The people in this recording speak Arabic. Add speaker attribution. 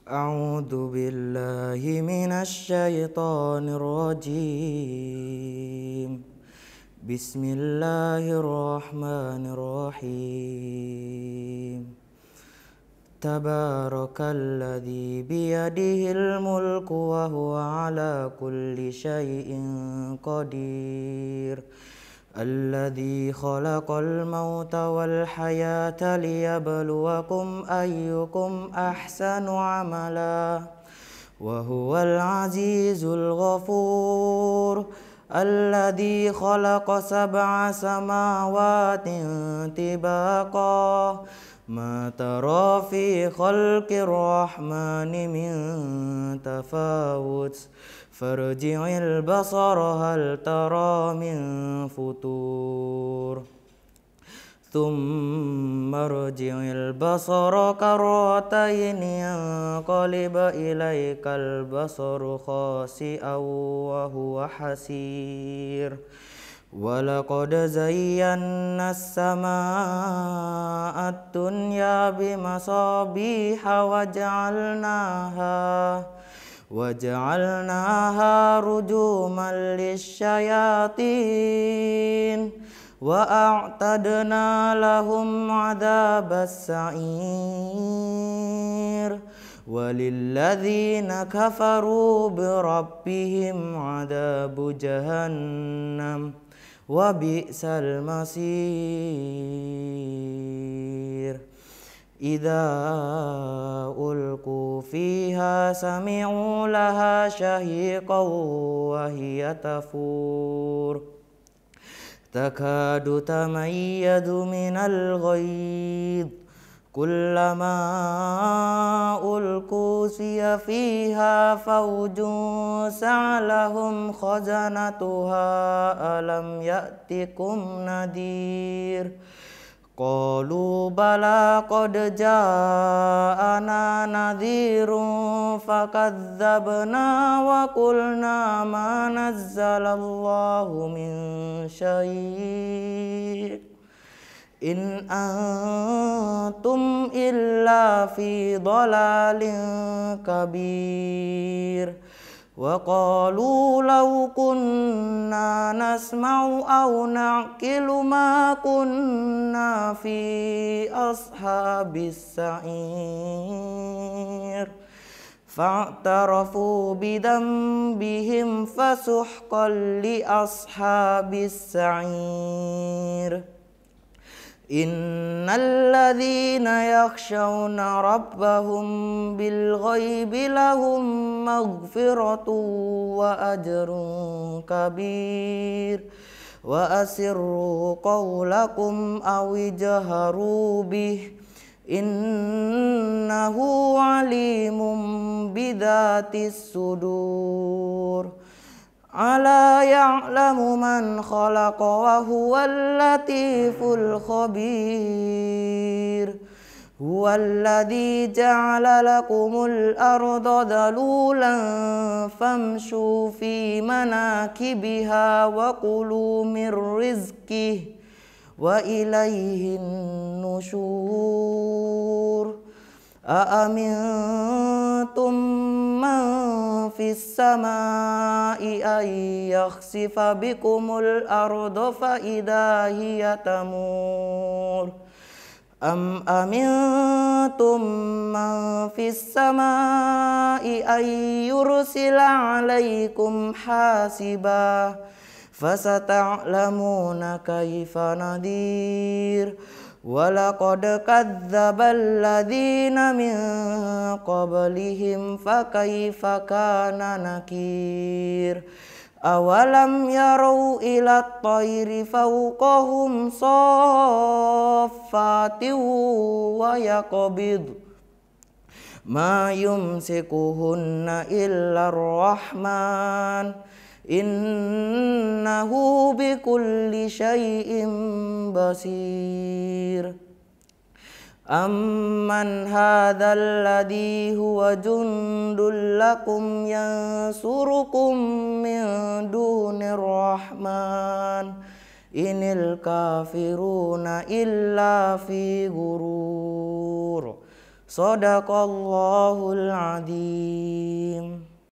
Speaker 1: أعوذ بالله من الشيطان الرجيم. بسم الله الرحمن الرحيم. تبارك الذي بيده الملك وهو على كل شيء قدير. الذي خلق الموت والحياة ليبلوكم أيكم أحسن عملا وهو العزيز الغفور. الذي خلق 7 سماوات طباقا ما ترى في خلق الرحمن من تفاوت فارجع البصر هل ترى من فطور ثم ارجع البصر كرتين ينقلب إليك البصر خاسئا وهو حسير. ولقد زينا السماء الدنيا بمصابيح وجعلناها رجوما للشياطين وأعتدنا لهم عذاب السعير. وللذين كفروا بربهم عذاب جهنم وبئس المصير. إذا ألقوا فيها سمعوا لها شهيقا وهي تفور تكاد تميز من الغيظ كلما ألقوا فيها فوج سألهم خزنتها ألم يأتكم نذير قالوا بلى قد جاءنا نذير فكذبنا وقلنا ما نزل الله من شيء إن أنتم إلا في ضلال كبير. وقالوا لو كنا نسمع أو نعقل ما كنا في أصحاب السعير فاعترفوا بذنبهم فسحقا لأصحاب السعير. إن الذين يخشون ربهم بالغيب لهم مغفرة وأجر كبير. وأسروا قولكم أو اجهروا به إنه عليم بذات الصدور. ألا يعلم من خلق وهو اللطيف الخبير. هو الذي جعل لكم الأرض ذلولا فامشوا في مناكبها وكلوا من رزقه وإليه النشور. أأمنتم من في السماء أن يخسف بكم الأرض فإذا هي تمور أم أمنتم من في السماء أن يرسل عليكم حاسبا فستعلمون كيف نذير. ولقد كذب الذين من قبلهم فكيف كان نكير. أولم يروا إلى الطير فوقهم صافات ويقبض ما يمسكهن إلا الرحمن إنه بكل شيء بصير. أمن هذا الذي هو جند لكم ينصركم من دون الرحمن إن الكافرون إلا في غرور. Sadaqallahul adzim.